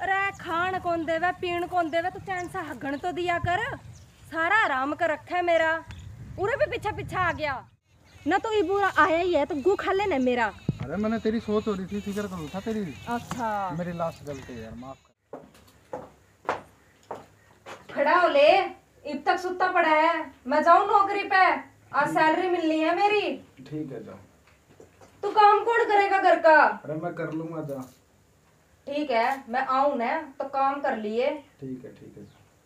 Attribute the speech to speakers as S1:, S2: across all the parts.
S1: अरे खान कौन देवे पीण कौन देवे, तू चैन से हगन तो दिया कर। सारा आराम कर रखा है मेरा, उरे भी पीछा पीछा आ गया ना। तो ये बुरा आया ही है तो गु खा लेना मेरा।
S2: अरे मैंने तेरी सोच हो रही थी, फिक्र करूँ था तेरी।
S1: अच्छा
S2: मेरी लास्ट गलती है यार, माफ कर।
S1: खड़ा हो ले, अब तक सुता पड़ा है। मैं जाऊं नौकरी पे, आज सैलरी मिलनी है मेरी।
S2: ठीक है जाओ।
S1: तू काम कौन करेगा घर का?
S2: अरे मैं कर लूंगा जा।
S1: ठीक है मैं आऊं ना तो काम कर लिए।
S2: ठीक है ठीक है।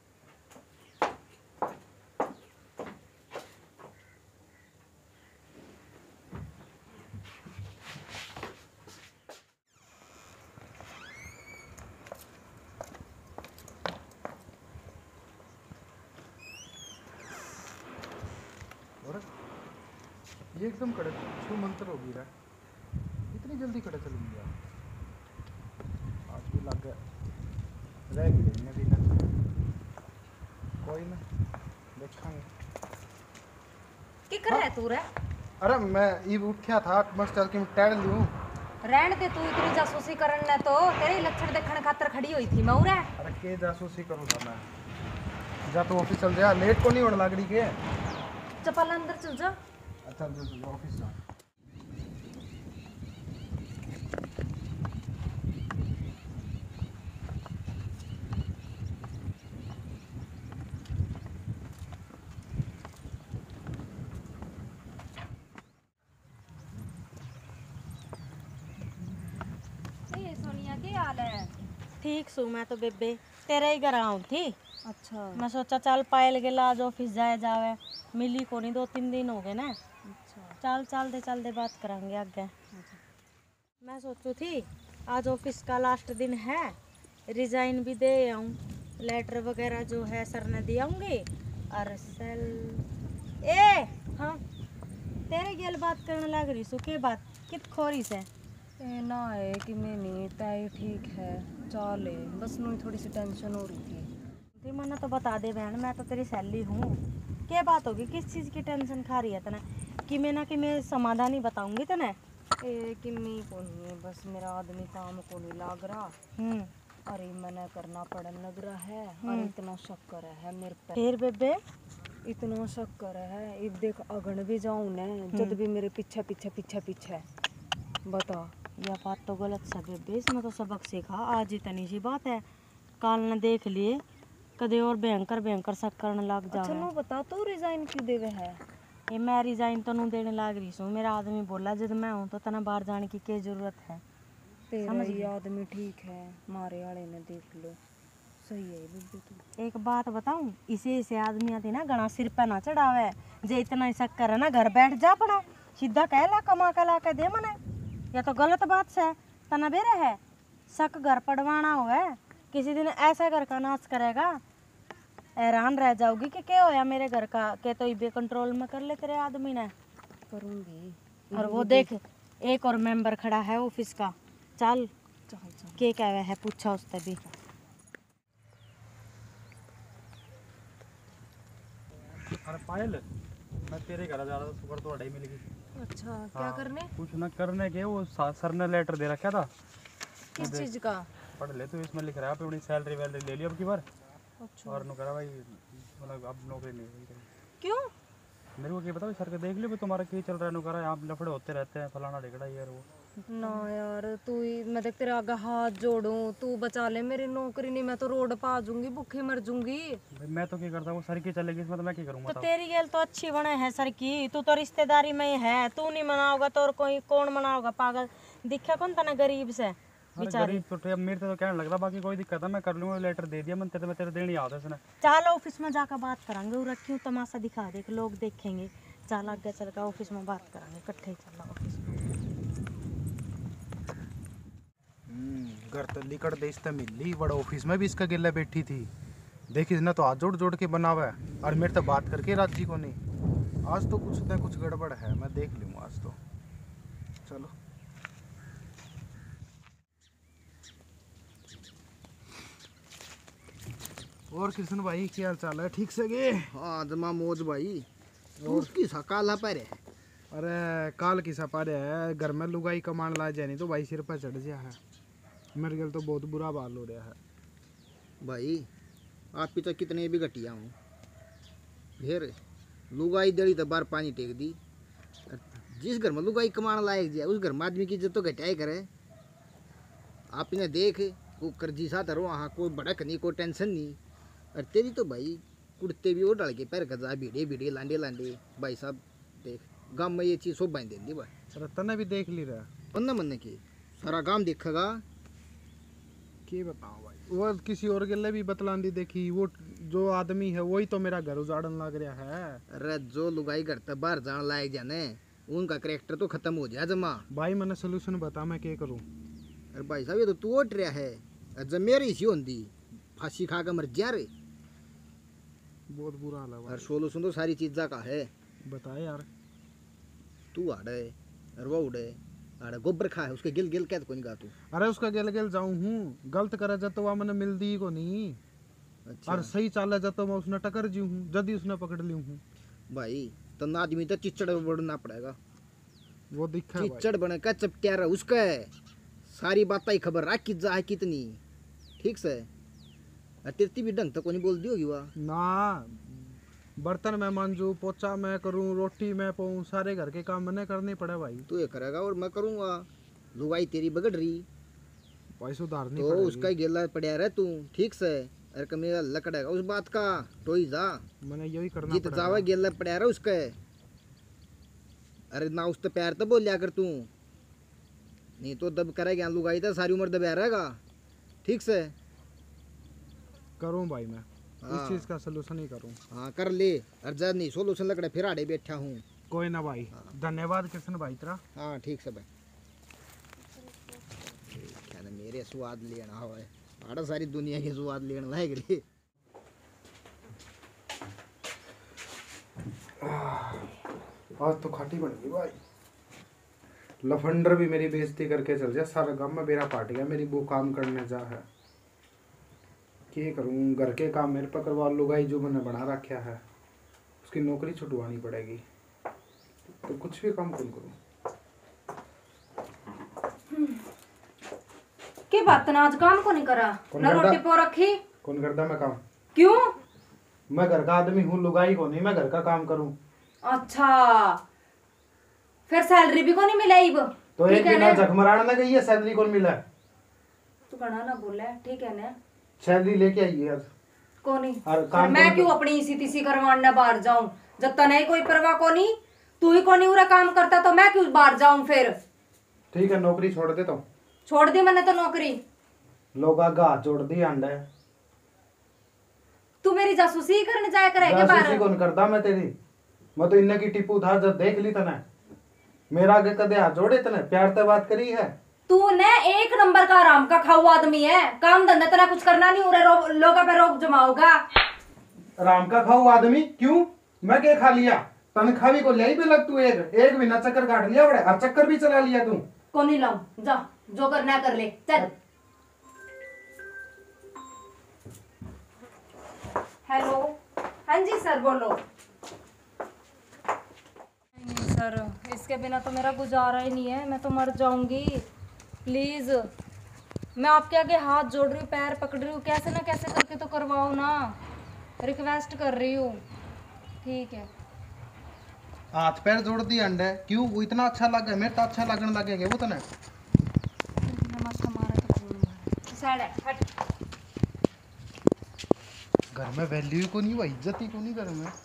S2: और ये एकदम कड़क छू मंत्र हो गया, इतनी जल्दी कड़क चल गया। आज भी लग गया, रह गई अभी तक। कोई ना, देखेंगे।
S1: की कर रहा तू रे?
S2: अरे मैं ये उठा था, मस्त चल के मैं टहल लूं।
S1: रहन दे, तू इतनी जासूसी करन ने तो तेरे लक्षण देखने खातर खड़ी हुई थी मैं उरे।
S2: अरे के जासूसी करूँ था मैं? जा तो ऑफिस चल जा, लेट को नहीं होने लग रही के।
S1: चपल अंदर चल जा।
S2: अच्छा चल ऑफिस जा।
S1: सोनिया की हाल है?
S3: ठीक सू मैं तो बेबे तेरे ही घर आऊँ थी।
S1: अच्छा
S3: मैं सोचा चल पायल गेला आज ऑफिस जाए जावे, मिली को नहीं 2-3 दिन हो गए ना।
S1: अच्छा
S3: चल दे बात करेंगे आगे। मैं सोचू थी आज ऑफिस का लास्ट दिन है, रिजाइन भी दे आऊँ, लेटर वगैरह जो है सर ने दिए होंगे। और सेल ए हाँ तेरे गेल बात करने लग रही सु के बात कित खोरी से
S1: ए ना है कि मैं नहीं ताई ठीक है चल है, बस नू थोड़ी सी टेंशन हो रही थी।
S3: मना तो बता दे बहन, मैं तो तेरी सहेली हूँ। क्या बात होगी, किस चीज़ की टेंशन खा रही है तने? कि मैं ना कि मैं समाधान ही बताऊंगी तने।
S1: ए कि मैं को नहीं है, बस मेरा आदमी काम को नहीं लग रहा। अरे मैंने करना पड़न लग रहा है। और इतना शक्कर है मेरे पे।
S3: फिर बेबे
S1: इतना शक्कर है, अब देख अगन भी जाऊं ना जब भी मेरे पीछे पीछे पीछे पीछे। बता।
S3: यह बात तो गलत है बेबे, इसमें तो सबक सीखा। आज इतनी सी बात है, काल न देख लिए कदे और भयंकर भयंकर शक करने लग जा।
S1: अच्छा नो बता, तू रिजाइन क्यों देवे है?
S3: ये मैं रिजाइन तो नहीं देने लग रही हूँ। मेरा आदमी बोला जब मैं हूँ तो तना बाहर जाने की क्या जरूरत है।
S1: तेरा ये आदमी ठीक है, मारे वाले ने देख लो सही है बिल्कुल। तू
S3: एक बात बताऊं, इसे आदमी आती ना घना सिर पे ना चढ़ावे। जे इतना शक करे ना घर बैठ जा अपना, सीधा कह ला कमा के ला के दे मने। या तो गलत बात से तना बेरे है शक घर पड़वाना हुआ है, किसी दिन ऐसा घर का नाश करेगा हैरान रह जाओगी कि क्या होया मेरे घर का। के तो इबे कंट्रोल में कर ले तेरे आदमी ने।
S1: करूंगी।
S3: और वो देख एक और मेंबर खड़ा है ऑफिस का, चल
S1: चल चल
S3: के क्या है पूछा उससे भी।
S2: अरे पायल, मैं तेरे घर जा रहा था, सुपर तो अड़ाई मिल गई।
S1: अच्छा क्या करने?
S2: कुछ ना करने के, वो सर ने लेटर दे रखा था।
S1: किस चीज का?
S2: पढ़ ले तो इसमें लिख रहा है अपनी सैलरी वैलरी ले ली अब की बार।
S1: अच्छा
S2: और नु करा भाई मतलब अब नौकरी नहीं हुई।
S1: क्यों?
S2: मेरे को क्या पता, सर के देख लियो तुम्हारा क्या चल रहा है। नु करा यहाँ लफड़े होते रहते हैं, फलाना ढिकड़ा यार वो।
S1: ना यार तू ही, मैं देख तेरे आगे हाथ जोड़ूं, तू बचा ले मेरी नौकरी, नहीं मैं तो रोड पे आ जाऊंगी, भूखे मर जाऊंगी।
S2: भाई मैं तो क्या करता हूँ, सर की चलेगी इसमें तो मैं क्या करूँगा।
S3: तो तेरी गेल तो अच्छी बने है सर की, तू तो रिश्तेदारी में ही है। तू नहीं मनाओगा तो और कोई कौन मनाओगा? पागल दिखा कौन तना गरीब से बेचारी।
S2: गरीब तो अब मेरे से तो कहने लग रहा, बाकी कोई दिक्कत है मैं कर लूँगा। लेटर दे दिया मैंने, तेरे देने आता इसने।
S3: चल ऑफिस में जाकर बात करेंगे, और क्यों तमाशा दिखा दे लोग देखेंगे। चल आगे चल कर ऑफिस में बात करेंगे इकट्ठे ही। चल ऑफिस में
S2: घर तो लिकड़ दे इससे मिली, बड़ा ऑफिस में भी इसका गिल्ला बैठी थी। देखी ना तो हाथ जोड़ जोड़ के बनावा है, और मेरे तो बात करके राजी को नहीं। आज तो कुछ ना कुछ गड़बड़ है, मैं देख लूँगा आज तो। चलो और कृष्ण भाई क्या हाल चाल है? ठीक से गे?
S4: हाँ जमा मौज भाई। उसकी सकाला पर है।
S2: अरे काल की सपारे है, घर में लुगाई कमान ला जाए नहीं तो भाई सिर पर चढ़ गया है। मेरे गल तो बहुत बुरा हाल हो रहा है
S4: भाई आप भी तो कितने भी घटिया हूँ, फिर लुगाई दड़ी तो बार पानी टेक दी। जिस घर में लुगाई कमाने लायक दिया उस घर में आदमी की इज्जत तो घटाई करे। आप इन्हें देख को कर्जी सा धरो, वहाँ कोई भड़क नहीं, कोई टेंशन नहीं। और तेरी तो भाई कुर्ते भी वो डाल के पैर खजा भीड़े भीड़े लांडे लांडे। भाई साहब देख गाँव में ये चीज़ सब बांध देंगी भाई।
S2: रतन भी देख ली रहा
S4: पन्ना मन की सारा गाँव देखेगा।
S2: के बताओ भाई, वो किसी और गले भी बतलान दी देखी, वो जो आदमी है वही तो मेरा घर उजाड़न लग रहा है।
S4: अरे जो लुगाई घर तक बाहर जाने लायक जाने उनका करेक्टर तो खत्म हो जाए जमा।
S2: भाई मैंने सोल्यूशन बता, मैं क्या करूं?
S4: अरे भाई साहब ये तो तू उठ रहा है, जब मेरी इसी होती फांसी खा कर मर जा रे।
S2: बहुत बुरा हाल है
S4: और
S2: भाई।
S4: सोल्यूशन तो सारी चीज़ा का है।
S2: बता यार।
S4: तू आड़े और वो उड़े आड़े गोबर खा है, उसके गिल गिल क्या कौन गा तू।
S2: अरे उसका गेल गेल जाऊं हूँ, गलत करे जब तो वह मैंने मिल दी को नहीं।
S4: अच्छा
S2: और सही चाले जब तो मैं उसने टकर जी हूँ, जल्दी उसने पकड़ ली हूँ।
S4: भाई तो ना आदमी तो चिच्चड़ बढ़ना पड़ेगा।
S2: वो दिखा है भाई।
S4: चिच्चड़ बने का चपटिया रहा उसका है, सारी बात ही खबर रख जा है कितनी ठीक से। तिरती भी ढंग तो कोई बोल दी होगी वह
S2: ना, बर्तन मैं मांजू, पोछा मैं करूँ, रोटी मैं पाऊँ, सारे घर के काम मैंने करने पड़े भाई।
S4: तू ये करेगा और मैं करूँगा। लुगाई तेरी बगड़ रही
S2: भाई सुधारनी
S4: तो
S2: पड़ेगी।
S4: उसका ही गेला पड़ा रहे तू ठीक से। अरे कमेगा लकड़ेगा उस बात का टोई जा
S2: मैंने यही करना
S4: जीत
S2: पड़ेगा।
S4: जावा गेला पड़ा रहा उसका। अरे ना उस तो प्यार तो बोल लिया कर तू, नहीं तो दब करेगा लुगाई तो सारी उम्र दबा रहेगा ठीक से।
S2: करूँ भाई मैं
S4: हाँ।
S2: इस चीज का सोल्यूशन ही करूँ।
S4: हाँ कर ले। अर्जा नहीं सोल्यूशन लकड़े फिर आड़े बैठा हूँ।
S2: कोई ना भाई, धन्यवाद कृष्ण भाई तेरा।
S4: हाँ ठीक से भाई। क्या ना मेरे स्वाद लेना हो है, आड़ा सारी दुनिया के स्वाद लेने लायक रे।
S2: आज तो खाटी बन गई भाई। लफंडर भी मेरी बेइज्जती करके चल जाए, सारा गांव में मेरा पाट गया। मेरी वो काम करने जा है, क्या करूं? घर के काम मेरे पर करवा लुगाई जो मैंने बना रखा है, उसकी नौकरी छुटवानी पड़ेगी। तो कुछ भी काम कौन करूं?
S1: के बात ना आज काम को नहीं करा
S2: कौन
S1: ना
S2: करता?
S1: रोटी पो रखी
S2: कौन करता मैं काम?
S1: क्यों?
S2: मैं घर का आदमी हूँ, लुगाई को नहीं मैं घर का काम करूं।
S1: अच्छा फिर सैलरी भी को नहीं मिला इब
S2: तो एक
S1: ठीक है
S2: दिन
S1: ना?
S2: जखमराना ना गई है, सैलरी कौन मिला है?
S1: तू घना ना बोले ठीक है ना?
S2: सैलरी लेके आई है आज।
S1: को नहीं
S2: और काम
S1: फिर मैं
S2: कौन
S1: क्यों अपनी इसी तिसी करवाने बाहर जाऊं? जब तक नहीं कोई परवाह को नहीं, तू ही को नहीं पूरा काम करता तो मैं क्यों बाहर जाऊं? फिर
S2: ठीक है नौकरी छोड़ दे तो।
S1: छोड़ दी मैंने तो नौकरी।
S2: लोग आगा हाथ जोड़ दी अंडा है।
S1: तू मेरी जासूसी करने जाया करेगा
S2: जासूसी
S1: बाहर?
S2: कौन करता मैं तेरी? मैं तो इन्ने की टिप्पू था जब देख ली तने। मेरा आगे कदे हाथ जोड़े तने, प्यार से बात करी है।
S1: तू ने एक नंबर का आराम का खाऊ आदमी है, काम धंधा तेरा कुछ करना नहीं, उरे लोगों पे रोक जमाओगा।
S2: राम का खाऊ आदमी क्यों? मैं क्या खा लिया? तनख्वाह भी को ले भी लग तू एक बिना चक्कर काट लिया बड़े, और चक्कर भी चला लिया तू।
S1: को नहीं लाऊं, जा जो करना कर ले चल। हेलो हाँ जी सर बोलो। नहीं सर इसके बिना तो मेरा गुजारा ही नहीं है, मैं तो मर जाऊंगी। प्लीज मैं आपके आगे हाथ जोड़ रही हूँ, पैर पकड़ रही हूँ, कैसे ना कैसे करके तो करवाओ ना, रिक्वेस्ट कर रही हूँ। ठीक है
S2: हाथ पैर जोड़ दी अंडे क्यों? वो इतना अच्छा लगे, मेरे तो अच्छा लगने लगेगा वो तने।
S1: मत हमारा तो खून मारा। साइड है, हट।
S2: घर में वैल्यू को नहीं, वो इज्जत ही को नहीं घर में।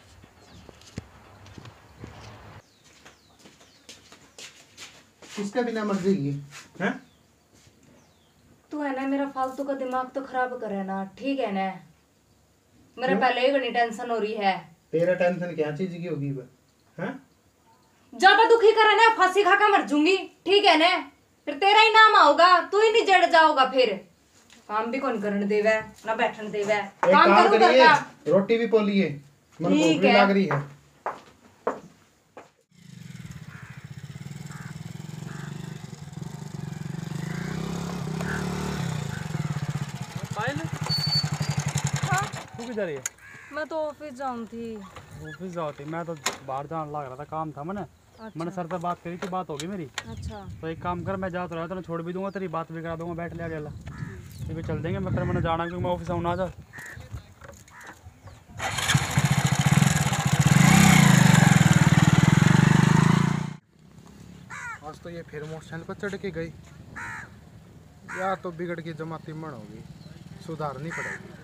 S2: किसके बिना मर्जी की है?
S1: तू है ना मेरा फालतू का दिमाग तो खराब करे ना, ठीक है ना? मेरे पहले ही बड़ी टेंशन हो रही है।
S2: तेरा टेंशन क्या चीज की होगी बे? हैं?
S1: ज्यादा दुखी करे ना फांसी खा के मर जूंगी, ठीक है ना? फिर तेरा ही नाम आओगा, तू ही नहीं जड़ जाओगा। फिर काम भी कौन करने देवे ना बैठने देवे।
S2: एक
S1: काम
S2: काम
S1: करूँ
S2: करिए,
S1: करता।
S2: रोटी भी पोलिए, मन
S1: ठीक
S2: भूख भी
S1: है।
S2: लग रही है।
S5: तू किधर है?
S1: मैं तो ऑफिस जाऊँ थी।
S5: ऑफिस जाती, मैं तो बाहर जाने लग रहा था, काम था मैंने। मैंने सर से बात करी थी, बात होगी मेरी।
S1: अच्छा
S5: तो एक काम कर, मैं जा तो रहा तो छोड़ भी दूंगा, तेरी बात भी करा दूंगा, बैठ ले अकेला, फिर चल देंगे। मैं फिर मैंने जाना क्योंकि मैं ऑफिस आऊँ ना जा।
S2: आज तो ये फिर मोटरसाइकिल पर चढ़ के गई, या तो बिगड़ के जमाती मन होगी, सुधारनी पड़ेगी।